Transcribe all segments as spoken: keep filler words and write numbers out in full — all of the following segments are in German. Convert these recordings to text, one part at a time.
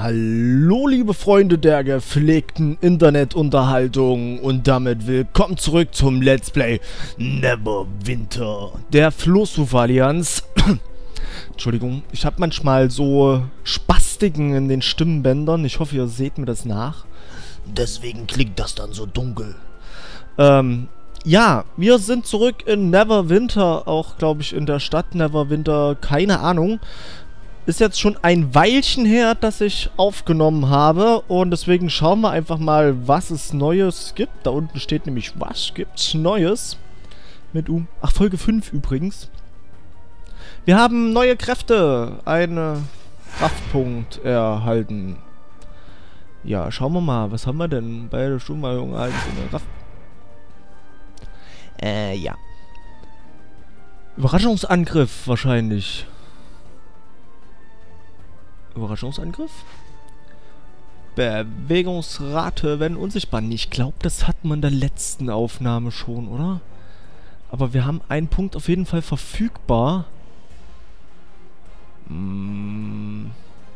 Hallo liebe Freunde der gepflegten Internetunterhaltung und damit willkommen zurück zum Let's Play Neverwinter der Flohsufer-Allianz. Entschuldigung, ich habe manchmal so Spastiken in den Stimmbändern. Ich hoffe, ihr seht mir das nach. Deswegen klingt das dann so dunkel. Ähm, ja, wir sind zurück in Neverwinter, auch glaube ich in der Stadt Neverwinter, keine Ahnung. Ist jetzt schon ein Weilchen her, dass ich aufgenommen habe und deswegen schauen wir einfach mal, was es Neues gibt. Da unten steht nämlich, was gibt's Neues? Mit U. Ach, Folge fünf übrigens. Wir haben neue Kräfte, einen Kraftpunkt erhalten. Ja, schauen wir mal, was haben wir denn bei der Schulmeldung eins in der Kraft? Äh, ja. Überraschungsangriff wahrscheinlich. Überraschungsangriff? Bewegungsrate, wenn unsichtbar. Ich glaube, das hatten wir in der letzten Aufnahme schon, oder? Aber wir haben einen Punkt auf jeden Fall verfügbar. Hm.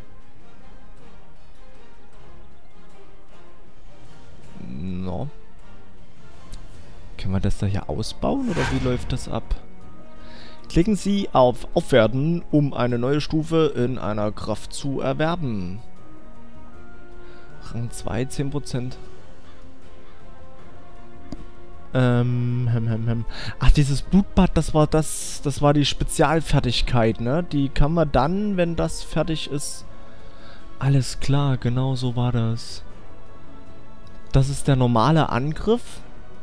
No. Können wir das da hier ausbauen oder wie läuft das ab? Klicken Sie auf Aufwerten, um eine neue Stufe in einer Kraft zu erwerben. Rang zwei, zehn Prozent. Ähm, hem, hem, hem. Ach, dieses Blutbad, das war das, das war die Spezialfertigkeit, ne? Die kann man dann, wenn das fertig ist... Alles klar, genau so war das. Das ist der normale Angriff.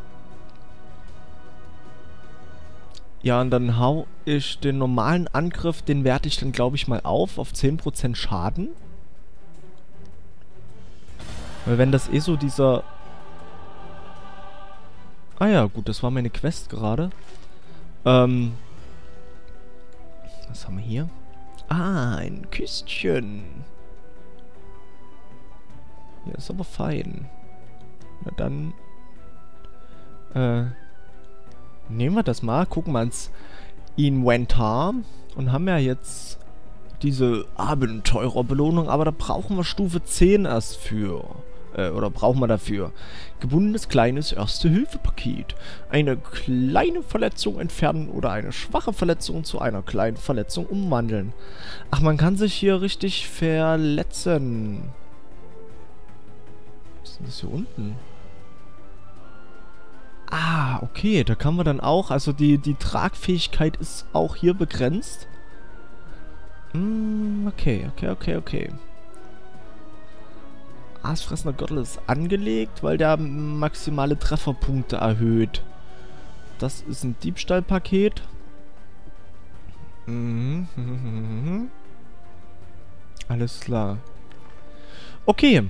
Ja, und dann hau ich den normalen Angriff, den werte ich dann, glaube ich, mal auf, auf zehn Prozent Schaden. Weil wenn das eh so dieser... Ah ja, gut, das war meine Quest gerade. Ähm... Was haben wir hier? Ah, ein Küstchen. Ja, ist aber fein. Na dann... Äh... Nehmen wir das mal, gucken wir ins Inventar und haben ja jetzt diese Abenteurerbelohnung, aber da brauchen wir Stufe zehn erst für. Äh, oder brauchen wir dafür. Gebundenes kleines Erste-Hilfe-Paket. Eine kleine Verletzung entfernen oder eine schwache Verletzung zu einer kleinen Verletzung umwandeln. Ach, man kann sich hier richtig verletzen. Was ist denn das hier unten? Ah, okay, da kann man dann auch, also die, die Tragfähigkeit ist auch hier begrenzt. Mm, okay, okay, okay, okay. Aasfressender Gürtel ist angelegt, weil der maximale Trefferpunkte erhöht. Das ist ein Diebstahlpaket. Mhm, mhm, mhm. Alles klar. Okay.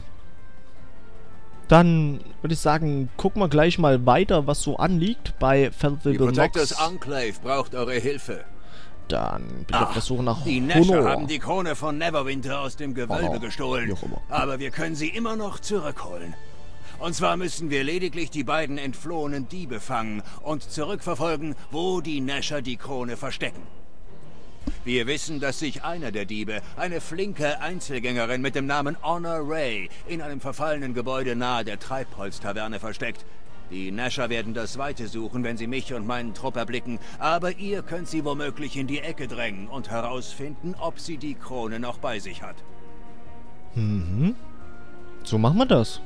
Dann würde ich sagen, gucken wir gleich mal weiter, was so anliegt bei Feldwilder Nox. Die Protectors Enclave braucht eure Hilfe. Dann bin ich auf der Suche nach Die Nescher haben die Krone von Neverwinter aus dem Gewölbe oh, gestohlen. Aber wir können sie immer noch zurückholen. Und zwar müssen wir lediglich die beiden entflohenen Diebe fangen und zurückverfolgen, wo die Nescher die Krone verstecken. Wir wissen, dass sich einer der Diebe, eine flinke Einzelgängerin mit dem Namen Honor Ray, in einem verfallenen Gebäude nahe der Treibholz-Taverne versteckt. Die Nescher werden das Weite suchen, wenn sie mich und meinen Trupp erblicken, aber ihr könnt sie womöglich in die Ecke drängen und herausfinden, ob sie die Krone noch bei sich hat. Mhm. So machen wir das.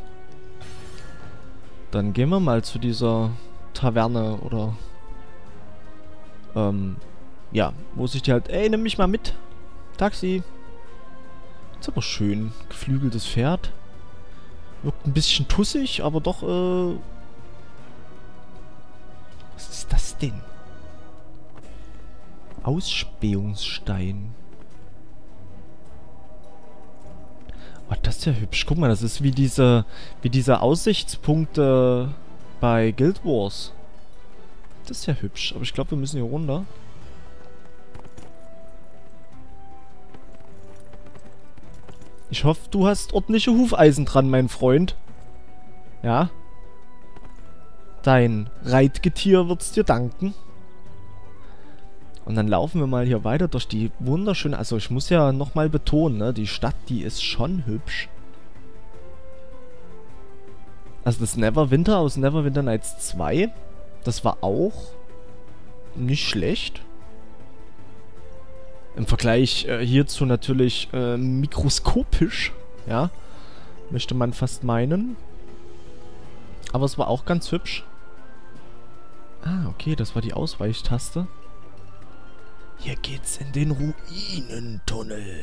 Dann gehen wir mal zu dieser Taverne oder... Ähm... Ja, wo sich die halt... Ey, nimm mich mal mit. Taxi. Ist aber schön. Geflügeltes Pferd. Wirkt ein bisschen tussig, aber doch, äh... Was ist das denn? Ausspähungsstein. Oh, das ist ja hübsch. Guck mal, das ist wie diese... Wie diese Aussichtspunkte bei Guild Wars. Das ist ja hübsch. Aber ich glaube, wir müssen hier runter. Ich hoffe, du hast ordentliche Hufeisen dran, mein Freund. Ja. Dein Reitgetier wird's dir danken. Und dann laufen wir mal hier weiter durch die wunderschöne... Also ich muss ja nochmal betonen, ne? Die Stadt, die ist schon hübsch. Also das Neverwinter aus Neverwinter Nights zwei, das war auch nicht schlecht. Im Vergleich äh, hierzu natürlich äh, mikroskopisch, ja, möchte man fast meinen. Aber es war auch ganz hübsch. Ah, okay, das war die Ausweichtaste. Hier geht's in den Ruinentunnel.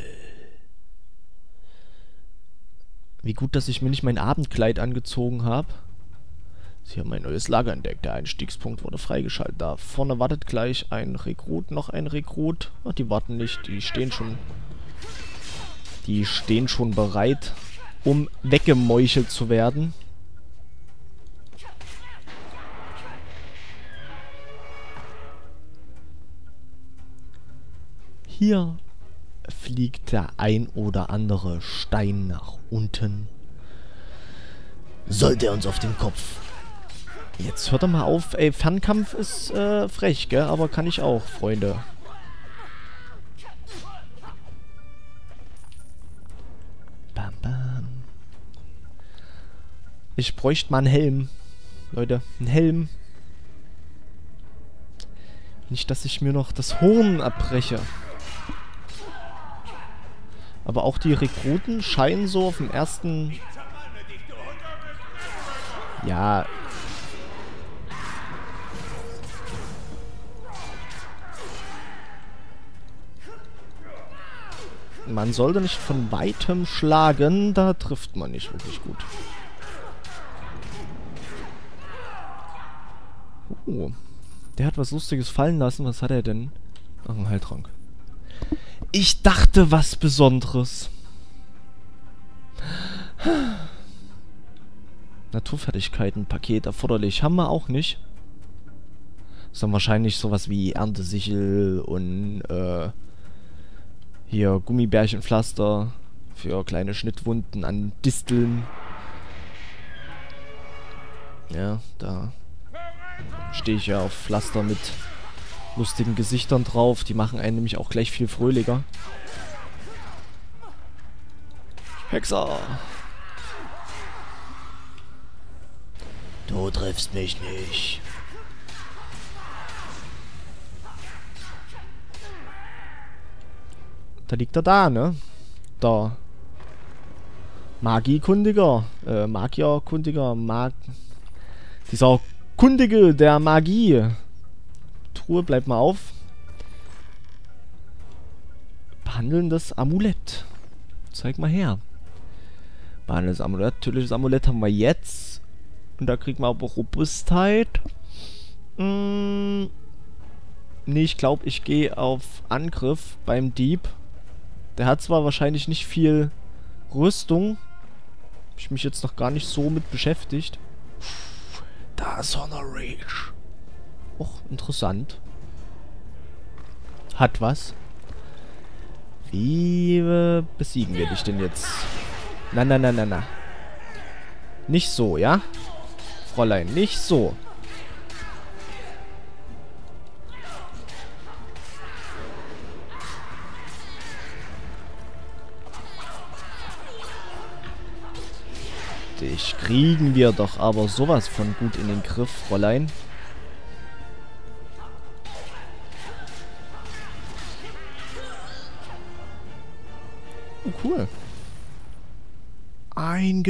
Wie gut, dass ich mir nicht mein Abendkleid angezogen habe. Sie haben ein neues Lager entdeckt. Der Einstiegspunkt wurde freigeschaltet. Da vorne wartet gleich ein Rekrut, noch ein Rekrut. Ach, die warten nicht, die stehen schon... Die stehen schon bereit, um weggemeuchelt zu werden. Hier fliegt der ein oder andere Stein nach unten. Sollte er uns auf den Kopf. Jetzt hört er mal auf. Ey, Fernkampf ist äh, frech, gell? Aber kann ich auch, Freunde. Bam, bam. Ich bräuchte mal einen Helm. Leute, einen Helm. Nicht, dass ich mir noch das Horn abbreche. Aber auch die Rekruten scheinen so auf dem ersten... Ja... Man sollte nicht von weitem schlagen, da trifft man nicht wirklich gut. Oh, der hat was Lustiges fallen lassen. Was hat er denn? Ach, ein Heiltrank. Ich dachte, was Besonderes. Naturfertigkeiten, Paket erforderlich. Haben wir auch nicht. Ist dann wahrscheinlich sowas wie Erntesichel und äh, hier Gummibärchenpflaster für kleine Schnittwunden an Disteln. Ja, da stehe ich ja auf Pflaster mit lustigen Gesichtern drauf. Die machen einen nämlich auch gleich viel fröhlicher. Hexer! Du triffst mich nicht. Da liegt er da, ne? Da. Magiekundiger. Äh, Magierkundiger. Mag... Dieser Kundige der Magie. Truhe, bleib mal auf. Behandelndes Amulett. Zeig mal her. Behandelndes Amulett. Tödliches Amulett haben wir jetzt. Und da kriegen wir aber Robustheit. Hm. Nee, ich glaube, ich gehe auf Angriff beim Dieb. Der hat zwar wahrscheinlich nicht viel Rüstung. Hab ich mich jetzt noch gar nicht so mit beschäftigt. Da ist Honor Rage. Och, interessant. Hat was. Wie äh, besiegen wir dich denn jetzt? Na, na, na, na, na. Nicht so, ja? Fräulein, nicht so. Dich kriegen wir doch aber sowas von gut in den Griff, Fräulein. Oh, cool. Ein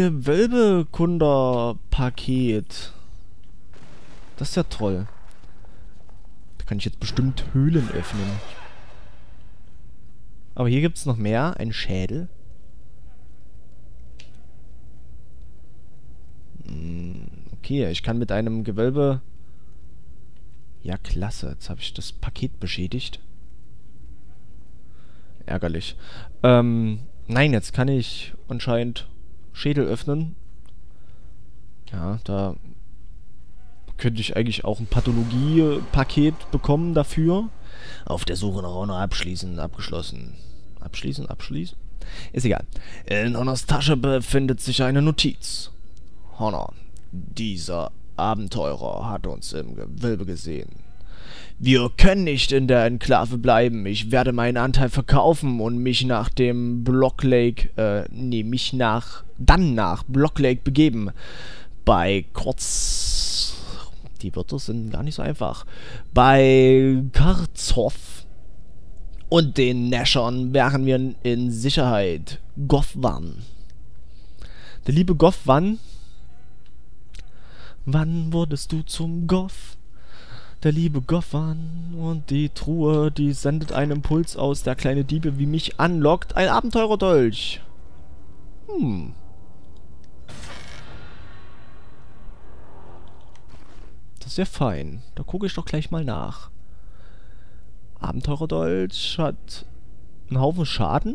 Gewölbekunderpaket. Das ist ja toll. Da kann ich jetzt bestimmt Höhlen öffnen. Aber hier gibt es noch mehr. Ein Schädel. Okay, ich kann mit einem Gewölbe... Ja, klasse. Jetzt habe ich das Paket beschädigt. Ärgerlich. Ähm, nein, jetzt kann ich anscheinend Schädel öffnen. Ja, da könnte ich eigentlich auch ein Pathologie-Paket bekommen dafür. Auf der Suche nach Honor abschließen, abgeschlossen. Abschließen, abschließen? Ist egal. In Honors Tasche befindet sich eine Notiz. Honor, dieser Abenteurer hat uns im Gewölbe gesehen. Wir können nicht in der Enklave bleiben. Ich werde meinen Anteil verkaufen und mich nach dem Block Lake, äh, nee, mich nach, dann nach Block Lake begeben. Bei Kurz... Die Wörter sind gar nicht so einfach. Bei Karzow und den Nashern wären wir in Sicherheit. Gothwan. Der liebe Gothwan. Wann wurdest du zum Goth? Der liebe Gothwan und die Truhe, die sendet einen Impuls aus, der kleine Diebe wie mich anlockt. Ein Abenteurerdolch. Hm. Das ist ja fein. Da gucke ich doch gleich mal nach. Abenteurerdolch hat einen Haufen Schaden.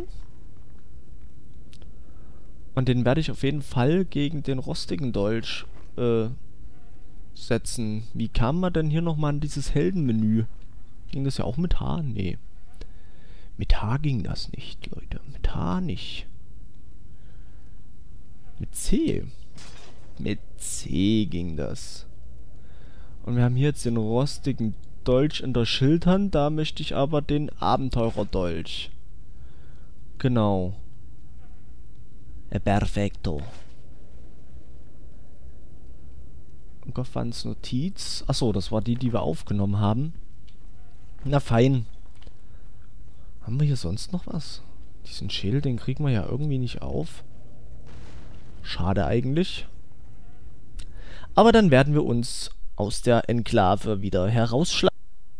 Und den werde ich auf jeden Fall gegen den rostigen Dolch äh, setzen. Wie kam man denn hier nochmal an dieses Heldenmenü? Ging das ja auch mit H? Nee. Mit H ging das nicht, Leute. Mit H nicht. Mit C. Mit C ging das. Und wir haben hier jetzt den rostigen Dolch in der Schildhand. Da möchte ich aber den Abenteurerdolch. Genau. E perfetto. Gothwans Notiz. Achso, das war die, die wir aufgenommen haben. Na fein. Haben wir hier sonst noch was? Diesen Schädel, den kriegen wir ja irgendwie nicht auf. Schade eigentlich. Aber dann werden wir uns aus der Enklave wieder herausschlagen.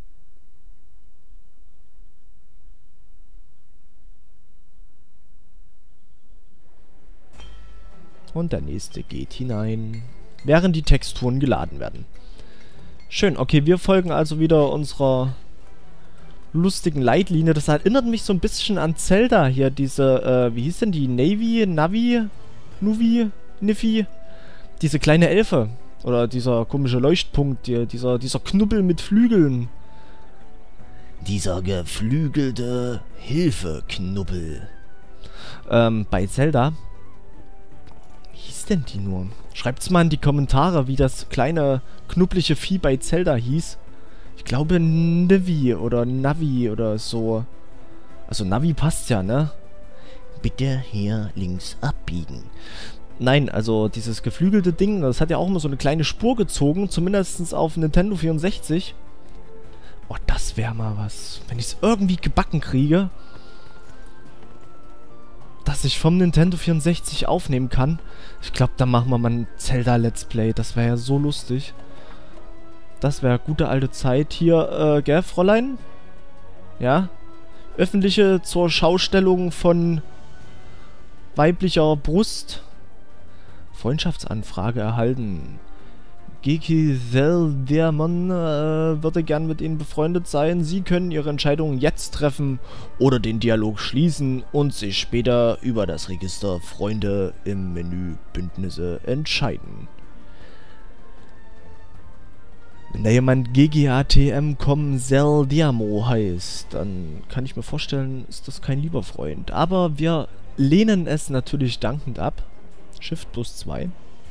Und der nächste geht hinein, während die Texturen geladen werden. Schön, okay, wir folgen also wieder unserer lustigen Leitlinie. Das erinnert mich so ein bisschen an Zelda hier, diese, äh, wie hieß denn die? Navy? Navi? Nuvi? Niffy? Diese kleine Elfe. Oder dieser komische Leuchtpunkt, die, dieser, dieser Knubbel mit Flügeln. Dieser geflügelte Hilfeknubbel. Ähm, bei Zelda. Wie hieß denn die nur? Schreibt's mal in die Kommentare, wie das kleine, knubbelige Vieh bei Zelda hieß. Ich glaube Navi oder Navi oder so. Also Navi passt ja, ne? Bitte hier links abbiegen. Nein, also dieses geflügelte Ding, das hat ja auch immer so eine kleine Spur gezogen, zumindest auf Nintendo vierundsechzig. Oh, das wäre mal was. Wenn ich es irgendwie gebacken kriege, dass ich vom Nintendo vierundsechzig aufnehmen kann. Ich glaube, da machen wir mal ein Zelda Let's Play. Das wäre ja so lustig. Das wäre gute alte Zeit. Hier, äh, gell, Fräulein? Ja? Öffentliche zur Schaustellung von weiblicher Brust. Freundschaftsanfrage erhalten. Geki Zel, der Mann, äh, würde gern mit Ihnen befreundet sein. Sie können Ihre Entscheidung jetzt treffen oder den Dialog schließen und sich später über das Register Freunde im Menü Bündnisse entscheiden. Wenn da jemand G G A T M Com Zel Diamo heißt, dann kann ich mir vorstellen, ist das kein lieber Freund. Aber wir lehnen es natürlich dankend ab. Shift plus zwei.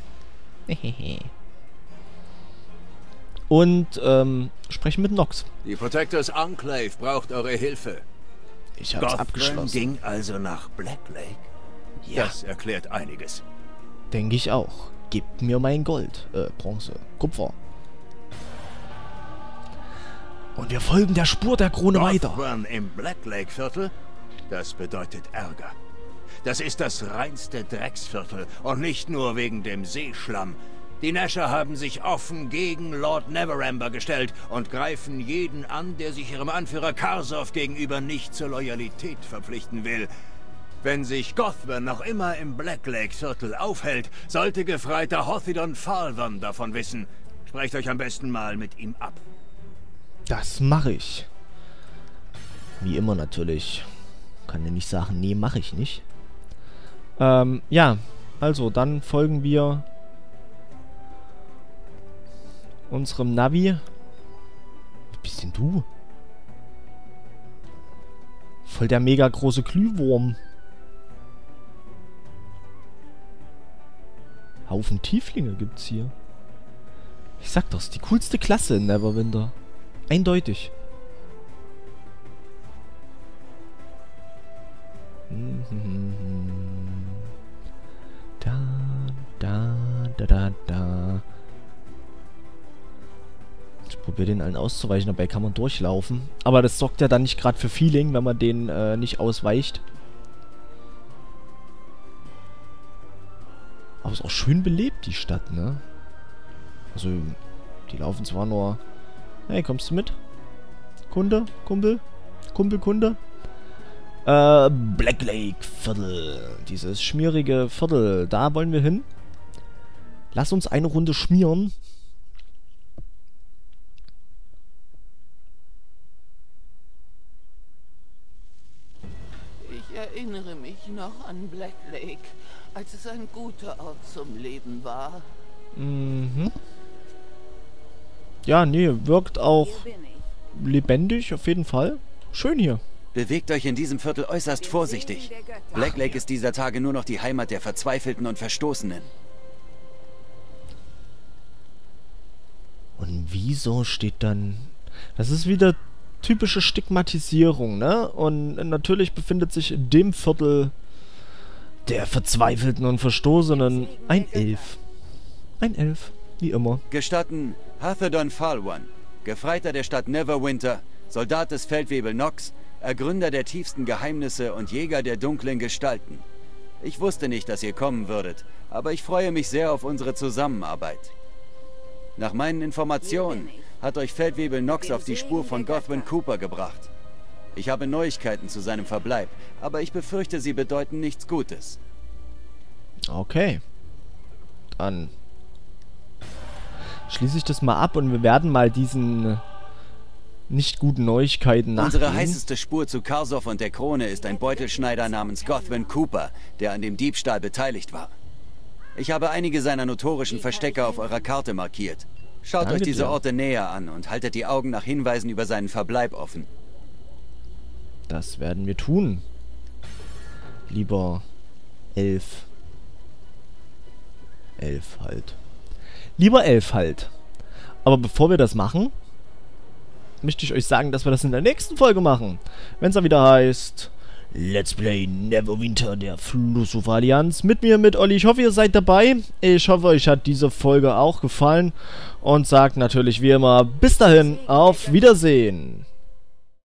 Und, ähm, sprechen mit Nox. Die Protectors Enclave braucht eure Hilfe. Ich hab's abgeschlossen. Ging also nach Black Lake? Ja. Das erklärt einiges. Denke ich auch. Gebt mir mein Gold. Äh, Bronze. Kupfer. Und wir folgen der Spur der Krone weiter. Gothwan im Black Lake Viertel? Das bedeutet Ärger. Das ist das reinste Drecksviertel und nicht nur wegen dem Seeschlamm. Die Nasher haben sich offen gegen Lord Neverember gestellt und greifen jeden an, der sich ihrem Anführer Karzow gegenüber nicht zur Loyalität verpflichten will. Wenn sich Gothwan noch immer im Black Lake Viertel aufhält, sollte Gefreiter Hothidon Falvern davon wissen. Sprecht euch am besten mal mit ihm ab. Das mache ich. Wie immer natürlich. Kann ja nicht sagen, nee, mache ich nicht. Ähm, ja. Also, dann folgen wir unserem Navi. Wie bist denn du? Voll der mega große Glühwurm. Haufen Tieflinge gibt's hier. Ich sag doch, ist die coolste Klasse in Neverwinter. Eindeutig. Da, da, da, da, da. Ich probiere den allen auszuweichen, dabei kann man durchlaufen. Aber das sorgt ja dann nicht gerade für Feeling, wenn man den äh, nicht ausweicht. Aber es ist auch schön belebt, die Stadt, ne? Also, die laufen zwar nur... Hey, kommst du mit? Kunde? Kumpel? Kumpel, Kunde? Äh, Black Lake Viertel. Dieses schmierige Viertel. Da wollen wir hin. Lass uns eine Runde schmieren. Ich erinnere mich noch an Black Lake, als es ein guter Ort zum Leben war. Mhm. Ja, nee, wirkt auch lebendig, auf jeden Fall. Schön hier. Bewegt euch in diesem Viertel äußerst vorsichtig. Black Lake ist dieser Tage nur noch die Heimat der Verzweifelten und Verstoßenen. Und wieso steht dann... Das ist wieder typische Stigmatisierung, ne? Und natürlich befindet sich in dem Viertel der Verzweifelten und Verstoßenen ein Elf. Ein Elf, wie immer. Gestatten Hathadon Falwan, Gefreiter der Stadt Neverwinter, Soldat des Feldwebel Nox, Ergründer der tiefsten Geheimnisse und Jäger der dunklen Gestalten. Ich wusste nicht, dass ihr kommen würdet, aber ich freue mich sehr auf unsere Zusammenarbeit. Nach meinen Informationen hat euch Feldwebel Nox auf die Spur von Gothwin Cooper gebracht. Ich habe Neuigkeiten zu seinem Verbleib, aber ich befürchte, sie bedeuten nichts Gutes. Okay. Dann schließe ich das mal ab und wir werden mal diesen nicht guten Neuigkeiten nachgehen. Unsere heißeste Spur zu Karsoff und der Krone ist ein Beutelschneider namens Gothwin Cooper, der an dem Diebstahl beteiligt war. Ich habe einige seiner notorischen Verstecke auf eurer Karte markiert. Schaut Danke euch diese dir. Orte näher an und haltet die Augen nach Hinweisen über seinen Verbleib offen. Das werden wir tun. Lieber Elf. Elf halt. Lieber Elf halt. Aber bevor wir das machen, möchte ich euch sagen, dass wir das in der nächsten Folge machen. Wenn es dann wieder heißt... Let's Play Neverwinter, der Flussufer-Allianz. Mit mir, mit Olli. Ich hoffe, ihr seid dabei. Ich hoffe, euch hat diese Folge auch gefallen. Und sagt natürlich wie immer, bis dahin, auf Wiedersehen.